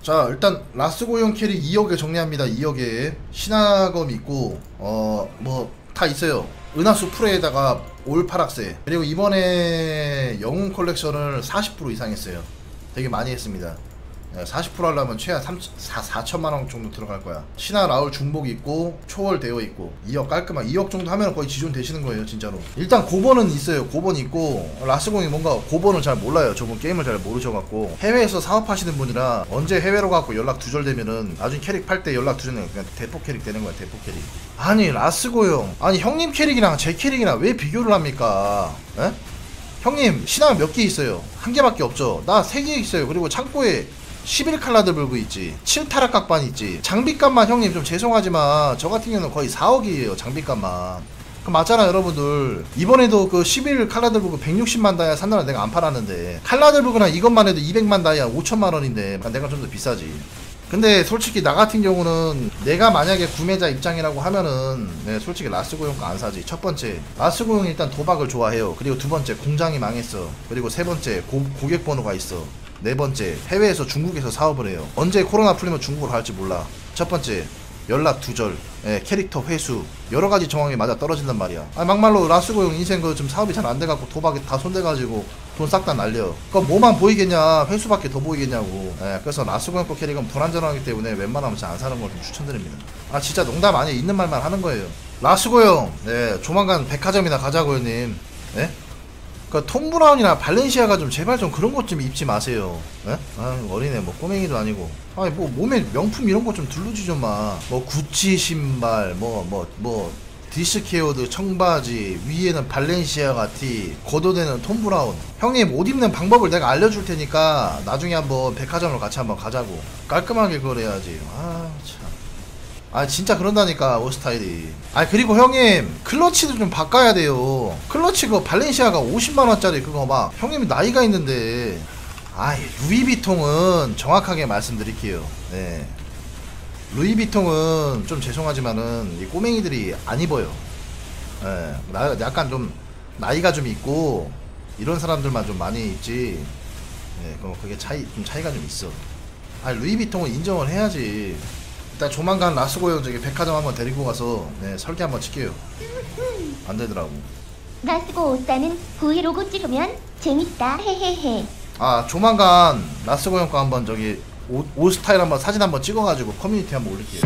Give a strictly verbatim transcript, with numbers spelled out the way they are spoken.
자, 일단 라스고용 캐릭 이억에 정리합니다. 이억에 신화검 있고 어 뭐 다 있어요. 은하수 풀에다가 올파락새, 그리고 이번에 영웅 컬렉션을 사십 퍼센트 이상 했어요. 되게 많이 했습니다. 사십 퍼센트 하려면 최하 사천만 원 정도 들어갈 거야. 신화 라울 중복 있고 초월 되어 있고 이억 깔끔한 이억 정도 하면 거의 지존 되시는 거예요 진짜로. 일단 고번은 있어요. 고번 있고 라스공이 뭔가 고번을 잘 몰라요. 저분 게임을 잘 모르셔갖고 해외에서 사업하시는 분이라 언제 해외로 가고 연락 두절되면은 나중에 캐릭 팔 때 연락 두절되면 그냥 대포 캐릭 되는 거야. 대포 캐릭. 아니 라스고 형, 아니 형님 캐릭이랑 제 캐릭이랑 왜 비교를 합니까? 에? 형님 신화 몇 개 있어요? 한 개밖에 없죠. 나 세 개 있어요. 그리고 창고에 십일 칼라드 불브 있지, 칠 타락 각반 있지. 장비값만 형님 좀 죄송하지만 저 같은 경우는 거의 사억이에요 장비값만. 그럼 맞잖아 여러분들. 이번에도 그 십일 칼라드 불브 백육십만 다이아 산다라 내가 안 팔았는데, 칼라드 불브랑 이것만 해도 이백만 다이아 오천만 원인데 내가 좀 더 비싸지. 근데 솔직히 나 같은 경우는 내가 만약에 구매자 입장이라고 하면은 네, 솔직히 라스고용 거 안 사지. 첫 번째 라스고용 일단 도박을 좋아해요. 그리고 두 번째 공장이 망했어. 그리고 세 번째 고, 고객 번호가 있어. 네 번째 해외에서 중국에서 사업을 해요. 언제 코로나 풀리면 중국으로 갈지 몰라. 첫 번째 연락 두절, 예, 캐릭터 회수 여러가지 정황이 맞아 떨어진단 말이야. 아 막말로 라스고용 인생 그 좀 사업이 잘 안돼갖고 도박에 다 손대가지고 돈 싹 다 날려. 그거 뭐만 보이겠냐, 회수밖에 더 보이겠냐고. 예, 그래서 라스고용 거 캐릭은 불안전하기 때문에 웬만하면 잘 안 사는 걸 좀 추천드립니다. 아 진짜 농담 아니에요. 있는 말만 하는 거예요. 라스고용 네 조만간 백화점이나 가자고요 님. 예? 그 톰 브라운이나 발렌시아가 좀 제발 좀 그런 것 좀 입지 마세요. 에? 아 어린애 뭐 꼬맹이도 아니고. 아니 뭐 몸에 명품 이런 거 좀 들르지 좀 마. 뭐 구찌 신발, 뭐 뭐 뭐 디스케어드 청바지, 위에는 발렌시아가 티, 걷어대는 톰 브라운. 형님 옷 입는 방법을 내가 알려줄 테니까 나중에 한번 백화점을 같이 한번 가자고. 깔끔하게 그걸 해야지. 아 참. 아 진짜 그런다니까 옷 스타일이. 아 그리고 형님 클러치도 좀 바꿔야 돼요. 클러치 그거 발렌시아가 오십만 원짜리 그거 막 형님이 나이가 있는데. 아이 루이비통은 정확하게 말씀드릴게요. 네 루이비통은 좀 죄송하지만은 이 꼬맹이들이 안 입어요. 네, 나 약간 좀 나이가 좀 있고 이런 사람들만 좀 많이 입지. 네, 그럼 그게 차이 좀 차이가 좀 있어. 아 루이비통은 인정을 해야지. 일단 조만간 라스고용 저기 백화점 한번 데리고 가서 네, 설계 한번 칠게요. 안 되더라고. 라스고 옷 사는 브이로그 찍으면 재밌다 헤헤헤. 아 조만간 라스고용 거 한번 저기 옷, 옷 스타일 한번 사진 한번 찍어가지고 커뮤니티 한번 올릴게요.